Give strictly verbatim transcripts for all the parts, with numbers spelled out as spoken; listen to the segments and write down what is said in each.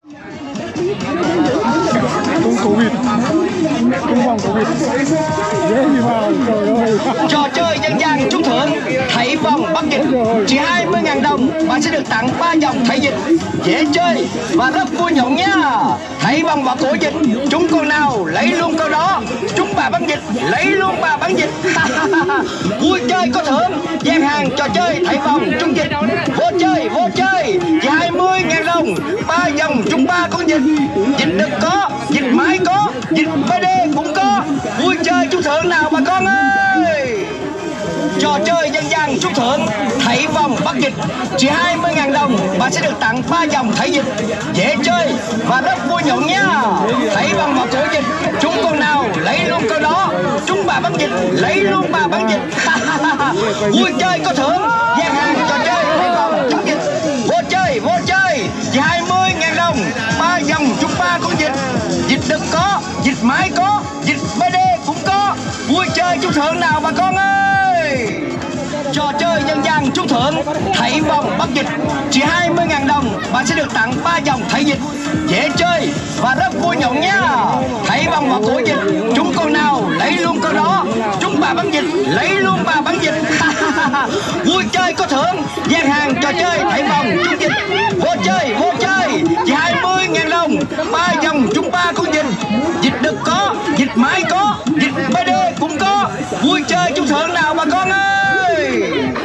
Tung Covid, tung vòng Covid, dễ gì vào, trời ơi. Trò chơi dân gian trúng thưởng thảy vòng bắt dịch chỉ hai mươi ngàn đồng, bạn sẽ được tặng ba vòng thảy dịch dễ chơi và rất vui nhộn nha. Thảy vòng vào cổ dịch, chúng con nào lấy luôn câu đó, chúng bà bán dịch lấy luôn bà bán dịch. Vui chơi có thưởng, gian hàng trò chơi thảy vòng trúng dịch, vô chơi vô chơi chỉ hai mươi ngàn đồng, ba vòng trúng ba con dịch, dịch đực có, dịch mái có, dịch bê đê cũng có. Vui chơi trúng thưởng nào bà con ơi. Trò chơi dân gian trúng thưởng thảy vòng bắt dịch chỉ hai mươi ngàn đồng, bạn sẽ được tặng ba vòng thảy dịch dễ chơi và rất vui nhộn nha. Thảy vòng vào cổ dịch, chúng con nào lấy luôn câu đó, chúng bà bán dịch lấy luôn bà bán dịch. Vui chơi có thưởng, gian hàng trò chơi thảy vòng trúng dịch, vô chơi vô chơi chỉ hai mươi ngàn đồng, ba vòng trúng ba con dịch, dịch đực có, dịch mái có, dịch bê đê cũng có. Vui chơi trúng thưởng nào bà con ơi. Trò chơi dân gian trúng thưởng thảy vòng bắt dịch chỉ hai mươi ngàn đồng, bạn sẽ được tặng ba vòng thảy dịch dễ chơi và rất vui nhộn nha. Thảy vòng vào cổ dịch, chúng con nào lấy luôn câu đó, chúng bà bán dịch lấy luôn bà bán dịch. Vui chơi có thưởng, gian hàng trò chơi thảy vòng trúng dịch, vô chơi vô chơi chỉ hai mươi ngàn đồng, ba vòng trúng ba con dịch, dịch đực có, dịch mái có, dịch bê đê cũng có. Vui chơi trúng thưởng nào bà con ơi.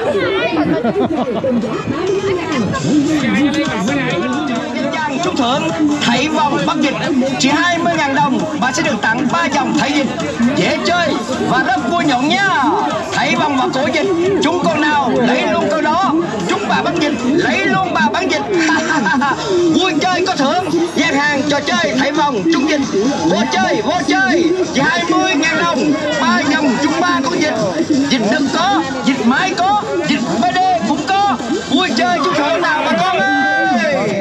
Dân gian trúng thưởng thảy vòng bắt dịch chỉ hai mươi ngàn đồng, bạn sẽ được tặng ba vòng thảy dịch dễ chơi và rất vui nhộn nha. Thảy vòng vào cổ dịch, chúng con nào lấy luôn câu đó, chúng bà bán dịch lấy luôn bà bán dịch. Vui chơi có thưởng, gian hàng trò chơi thảy vòng trúng dịch, vô chơi vô chơi chỉ hai mươi ngàn đồng, ba vòng trúng ba con dịch, dịch đực có, dịch mái có, dịch bê đê cũng có. Vui chơi trúng thưởng nào bà con ơi.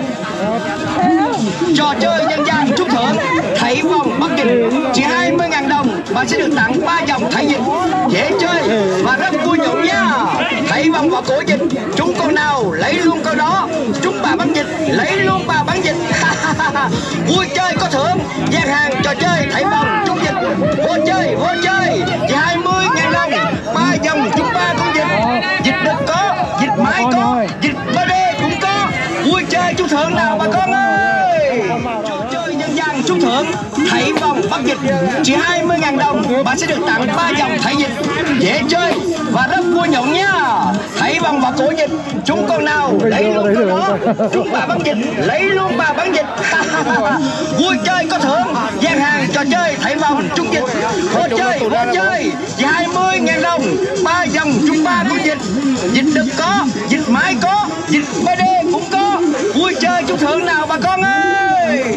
Trò chơi dân gian trúng thưởng thảy vòng bắt dịch chỉ hai mươi ngàn đồng, bạn sẽ được tặng ba vòng thảy dịch dễ chơi và rất vui nhộn nha. Thảy vòng vào cổ dịch, chúng con nào lấy luôn câu đó, chúng bà bán dịch lấy luôn bà bán dịch. Vui chơi có thưởng, gian hàng trò chơi thảy vòng trúng dịch, vô chơi vô chơi chỉ hai mươi ngàn đồng, ba vòng trúng ba con dịch, dịch đực có, dịch mái có, dịch bê đê cũng có. Vui chơi trúng thưởng nào bà con ơi. Trò chơi dân gian trúng thưởng thảy vòng bắt dịch chỉ hai mươi ngàn đồng, bạn sẽ được tặng ba vòng thảy dịch dễ chơi và rất vui nhộn nha. Thảy vòng vào cổ dịch, chúng con nào lấy luôn câu đó, chúng bà bán dịch lấy luôn bà bán dịch. Vui chơi có thưởng, gian hàng trò chơi thảy vòng trúng dịch, vô chơi vô chơi chỉ hai mươi ngàn đồng, ba vòng trúng ba con dịch, dịch đực có, dịch mái có, dịch bê đê cũng có. Vui chơi trúng thưởng nào bà con ơi.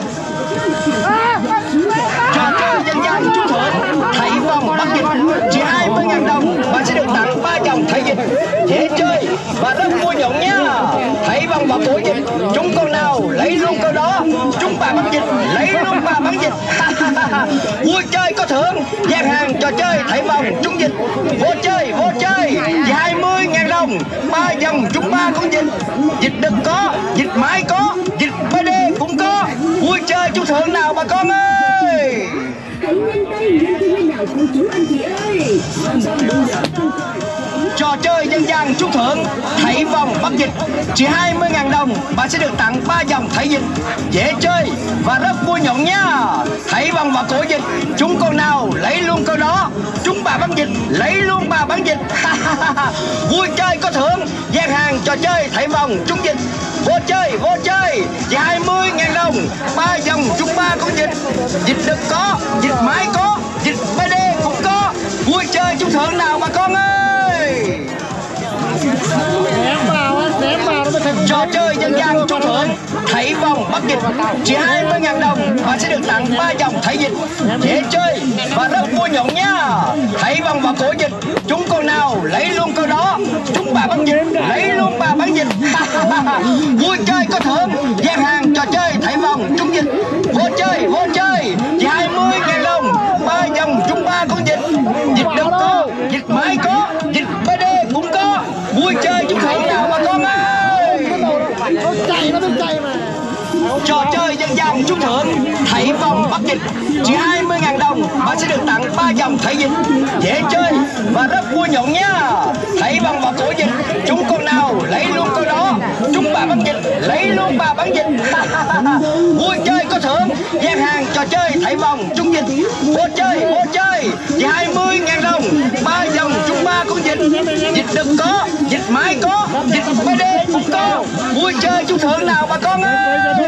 Trò chơi dân gian trúng thưởng thảy vòng bắt dịch chỉ hai mươi ngàn đồng, bạn sẽ được tặng ba vòng thảy dịch dễ chơi và rất vui nhộn nha. Thảy vòng vào cổ dịch, chúng con nào lấy luôn câu đó, chúng bà bán dịch lấy luôn bà bán dịch. Vui chơi có thưởng, gian hàng trò chơi thảy vòng trúng dịch, vô chơi vô chơi chỉ hai mươi ngàn đồng, ba vòng trúng ba con dịch, dịch đực có, dịch mái có, dịch bê đê cũng có. Vui chơi trúng thưởng nào bà con ơi. Trò chơi dân gian trúng thưởng thảy vòng bắt dịch chỉ hai mươi ngàn đồng, bạn sẽ được tặng ba vòng thảy dịch dễ chơi và rất vui nhộn nha. Thảy vòng vào cổ dịch, chúng con nào lấy luôn câu đó, chúng bà bán dịch lấy luôn bà bán dịch. Vui chơi có thưởng, gian hàng trò chơi thảy vòng trúng dịch, vô chơi vô chơi chỉ hai mươi ngàn đồng, ba vòng trúng ba con dịch, dịch đực có, dịch mái có, dịch bê đê cũng có. Vui chơi trúng thưởng nào bà con ơi. Trò chơi dân gian trúng thưởng thảy vòng bắt dịch chỉ hai mươi ngàn đồng, bạn sẽ được tặng ba vòng thảy dịch dễ chơi và rất vui nhộn nha. Thảy vòng vào cổ dịch, chúng con nào lấy luôn câu đó, chúng bà bán dịch lấy luôn bà bán dịch. Vui chơi có thưởng, gian hàng trò chơi thảy vòng trúng dịch, vô chơi vô chơi chỉ hai mươi ngàn đồng, ba vòng trúng ba con dịch, dịch đực có, dịch mái có, dịch bê đê cũng có. Vui chơi trúng thưởng nào bà con ơi. Nó chạy nó chạy mà. trò chơi dân gian trúng thưởng thảy vòng bắt vịt chỉ hai mươi ngàn đồng, bạn sẽ được tặng ba vòng thảy vịt dễ chơi và rất vui nhộn nha. Thảy vòng và cổ vịt, chúng con nào lấy luôn con đó, chúng bà bán vịt lấy luôn bà bán vịt. Vui chơi có thưởng, gian hàng trò chơi thảy vòng trúng vịt, vô chơi vô chơi chỉ hai mươi ngàn đồng, ba vòng trúng ba con vịt, vịt đực có, vịt mái có, vịt bê đê cũng có. Vui chơi trúng thưởng nào bà con ơi.